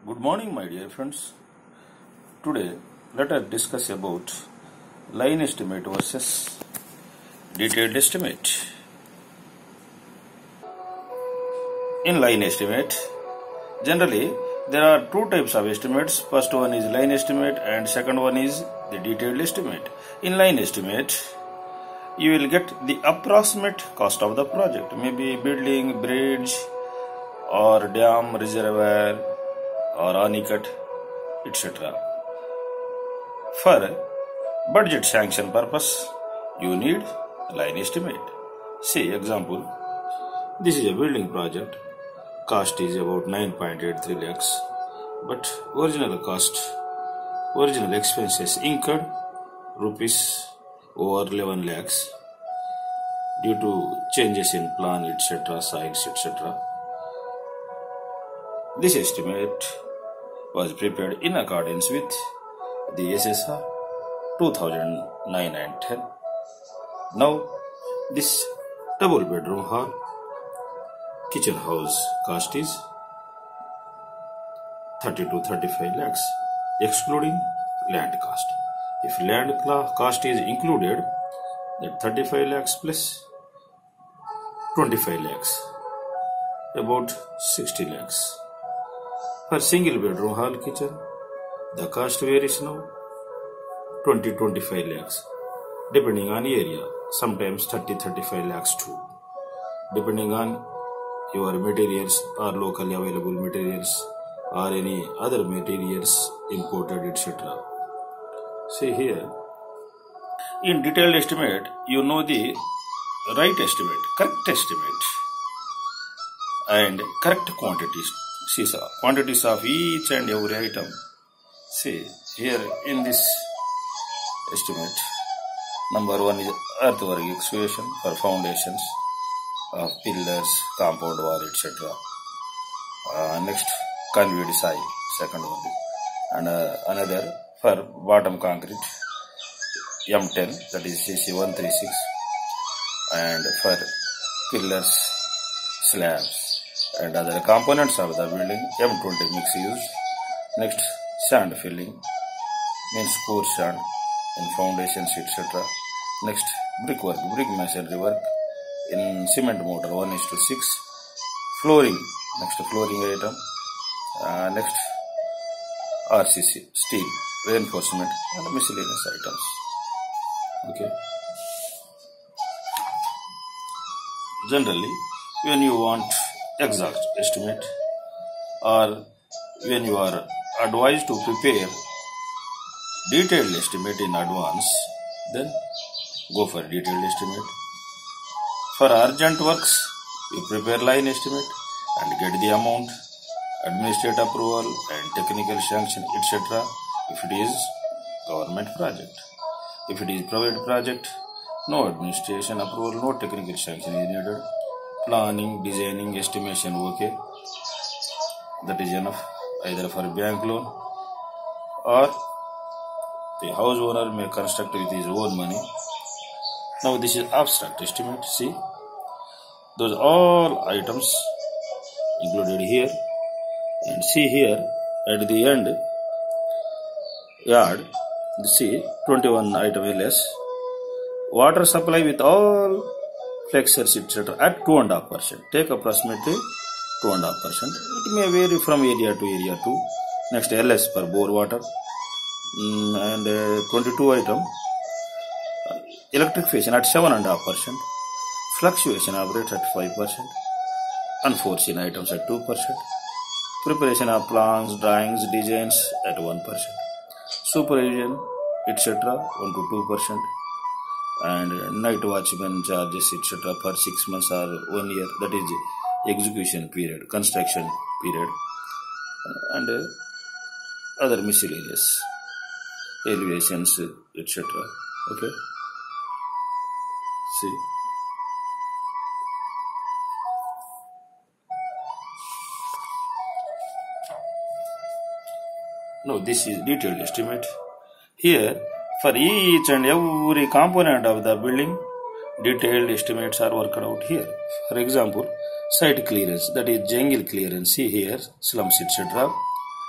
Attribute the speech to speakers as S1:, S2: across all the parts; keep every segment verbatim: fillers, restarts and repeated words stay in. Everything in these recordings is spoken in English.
S1: Good morning, my dear friends. Today, let us discuss about line estimate versus detailed estimate. In line estimate, generally there are two types of estimates. First one is line estimate and second one is the detailed estimate. In line estimate, you will get the approximate cost of the project, maybe building, bridge or dam, reservoir or anicut, et cetera. For budget sanction purpose, you need line estimate. See example, this is a building project, cost is about nine point eight three lakhs, but original cost, original expenses incurred rupees over eleven lakhs due to changes in plan, et cetera, sites, et cetera. This estimate was prepared in accordance with the S S R two thousand nine and ten. Now, this double bedroom hall, kitchen house cost is thirty to thirty-five lakhs, excluding land cost. If land cost is included, that thirty-five lakhs plus twenty-five lakhs, about sixty lakhs. For single bedroom hall kitchen, the cost varies now twenty to twenty-five lakhs, depending on area, sometimes thirty to thirty-five lakhs too, depending on your materials or locally available materials or any other materials imported, et cetera. See here, in detailed estimate, you know the right estimate, correct estimate and correct quantities. See, sir, quantities of each and every item. See, here in this estimate, number one is earthwork excavation for foundations of pillars, compound wall, et cetera. Uh, next, conveyed soil, second one. And uh, another for bottom concrete, M ten, that is C C one thirty-six. And for pillars, slabs, and other components of the building, M twenty mix used. Next, sand filling, means core sand in foundations, et cetera. Next, brickwork, brick masonry work in cement mortar, one is to six. Flooring, next flooring item. Uh, next, R C C, steel, reinforcement, and miscellaneous items. Okay. Generally, when you want exact estimate or when you are advised to prepare detailed estimate in advance, then go for detailed estimate. For urgent works, you prepare line estimate and get the amount, administrative approval and technical sanction, et cetera. if it is government project. If it is private project, no administration approval, no technical sanction is needed. Planning, designing, estimation, okay. That is enough, either for bank loan or the house owner may construct with his own money. Now this is abstract estimate. See, those all items included here, and see here at the end yard, see twenty-one item less. Water supply with all flexors, et cetera at two and a half percent. Take approximately two and a half percent. It may vary from area to area too. Next, L S per bore water, mm, and uh, twenty-two item. Electrification at seven and a half percent. Fluctuation of rate at five percent. Unforeseen items at two percent. Preparation of plans, drawings, designs at one percent. Supervision, et cetera one to two percent. And night watchman charges, et cetera for six months or one year. That is execution period, construction period, and uh, other miscellaneous elevations, et cetera. Okay. See. Now this is detailed estimate. Here, for each and every component of the building, detailed estimates are worked out here. For example, site clearance, that is jungle clearance. See here, slums, et cetera.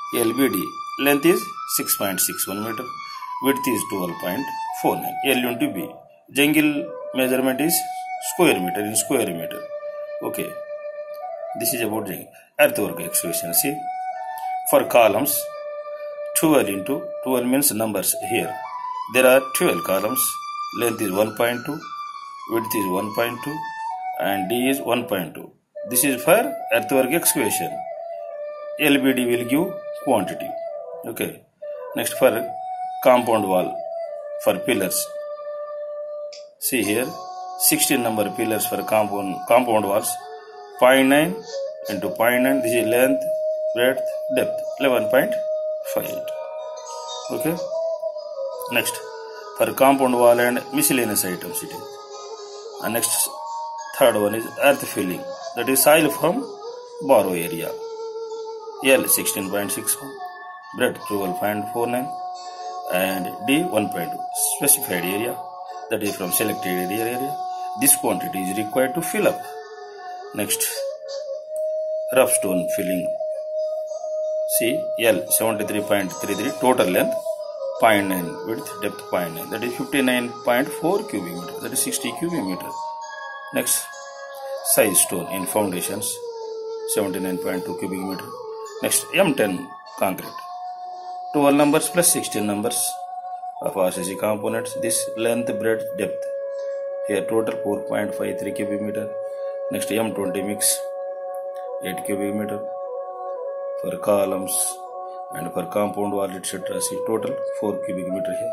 S1: L B D length is six point six one meter, width is twelve point four nine. L into B. Jungle measurement is square meter in square meter. Okay. This is about the earthwork excavation. See, for columns, twelve into twelve means numbers here. There are twelve columns. Length is one point two, width is one point two, and D is one point two. This is for earthwork excavation. L B D will give quantity. Okay. Next for compound wall for pillars. See here, sixteen number pillars for compound compound walls. zero point nine into zero point nine. This is length, breadth, depth. eleven point five eight. Okay. Next for compound wall and miscellaneous items it is. And next third one is earth filling. That is soil from borrow area. L sixteen point six one, breadth twelve point four nine, and D one point two. Specified area, that is from selected area. This quantity is required to fill up. Next, rough stone filling. See, L seventy-three point three three, total length zero point nine, width, depth zero point nine, that is fifty-nine point four cubic meter, that is sixty cubic meter. Next, size stone in foundations, seventy-nine point two cubic meter. Next, M ten concrete, twelve numbers plus sixteen numbers of R C C components. This length, breadth, depth. Here total four point five three cubic meter. Next, M twenty mix, eight cubic meter for columns and for compound wall, et cetera. See total four cubic meter here.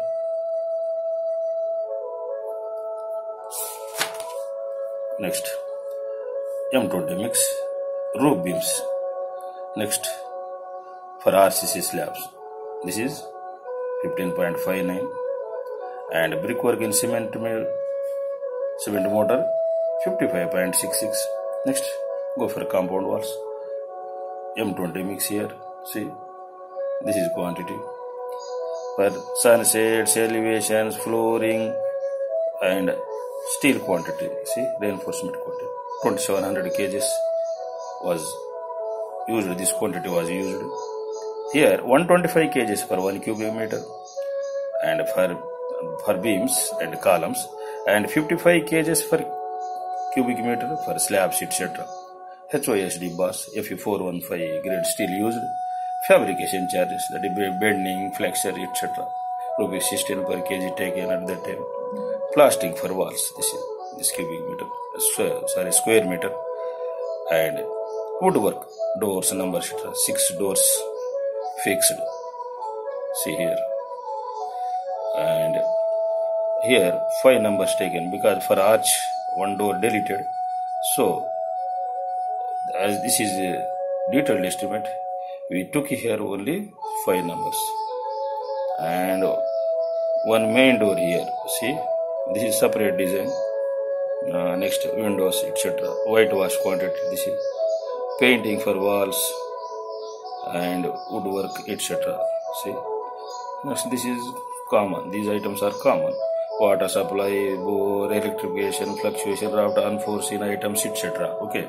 S1: Next, M twenty mix, roof beams. Next, for R C C slabs, this is fifteen point five nine, and brickwork in cement mill, cement mortar fifty-five point six six. Next, go for compound walls, M twenty mix here. See, this is quantity for sunsets, elevations, flooring, and steel quantity. See, reinforcement quantity twenty-seven hundred kgs was used. This quantity was used here. one hundred twenty-five kgs per one cubic meter, and for for beams and columns, and fifty-five kgs per cubic meter for slabs, et cetera. H O S D bars, F E four fifteen grade steel used. Fabrication charges, that is bending, flexure, et cetera. Rupees sixteen per kg taken at that time. Plastering for walls, this is this cubic meter, sorry square meter, and woodwork, doors, numbers, et cetera. Six doors fixed. See here, and here five numbers taken because for arch one door deleted. So as this is a detailed estimate, we took here only five numbers, and one main door here. See, this is separate design. Uh, next, windows, et cetera. Whitewash quantity. This is painting for walls and woodwork, et cetera. See, next, this is common. These items are common. Water supply, bore, electrification, fluctuation, raft, unforeseen items, et cetera. Okay.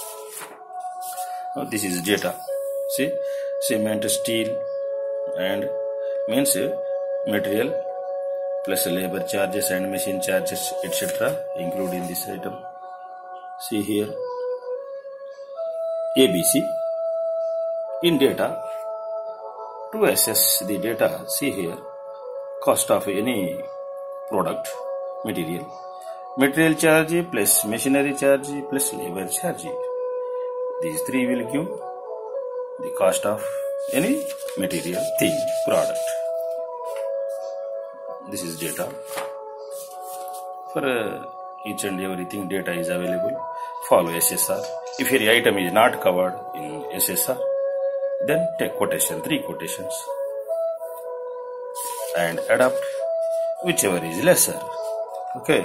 S1: Now this is data. See, cement, steel, and means material plus labor charges and machine charges, et cetera. included in this item. See here, A B C in data. To assess the data, see here, cost of any product, material, material charge plus machinery charge plus labor charge. These three will give the cost of any material, thing, product. This is data. For uh, each and everything, data is available. Follow S S R. If your item is not covered in S S R, then take quotation, three quotations, and adapt whichever is lesser. Okay.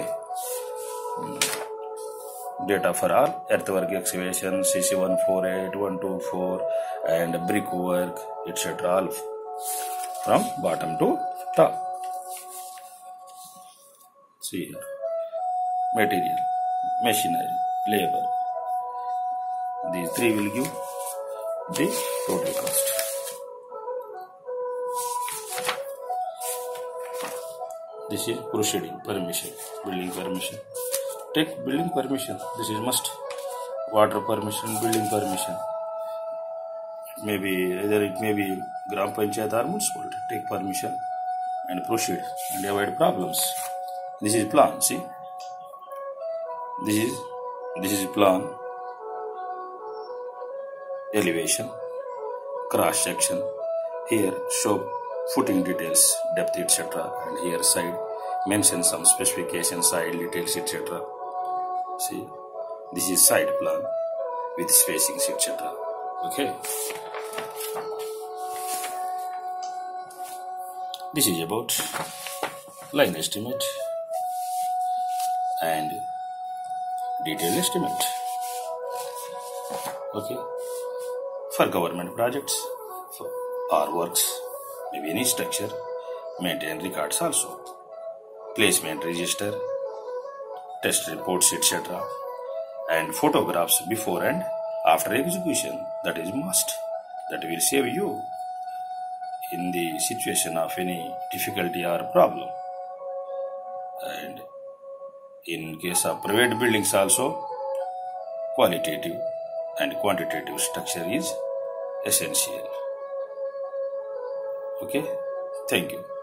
S1: Data for all earthwork excavation, C C one forty-eight, one twenty-four, and brickwork, et cetera. All from bottom to top. See here, material, machinery, labor. These three will give the total cost. This is proceeding permission, building permission. Take building permission. This is must. Water permission, building permission. Maybe either it may be Gram Panchayat or municipality. Take permission and proceed and avoid problems. This is plan. See, this is this is plan. Elevation, cross section. Here show footing details, depth, et cetera. And here side mention some specifications, side details, et cetera. See, this is side plan with spacings, et cetera. Okay. This is about line estimate and detail estimate. Okay. For government projects for or works, maybe any structure, maintain records also. Placement register, test reports, et cetera. And photographs before and after execution. That is must. That will save you in the situation of any difficulty or problem. And in case of private buildings also, qualitative and quantitative structure is essential. Okay, thank you.